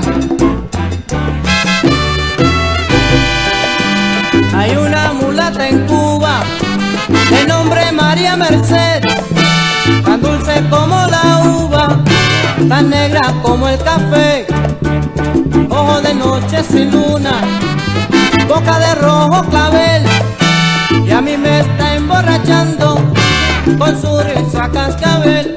Hay una mulata en Cuba de nombre María Merced, tan dulce como la uva, tan negra como el café, ojo de noche sin luna, boca de rojo clavel, y a mí me está emborrachando con su risa cascabel.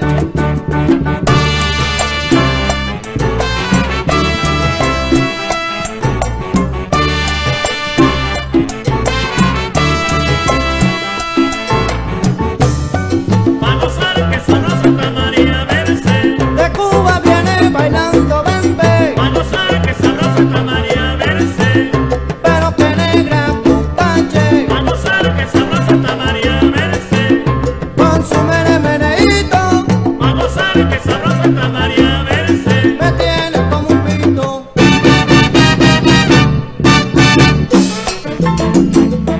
De Cuba viene bailando bembe, pero que negra cucache, con su meneíto, me tiene como un pito.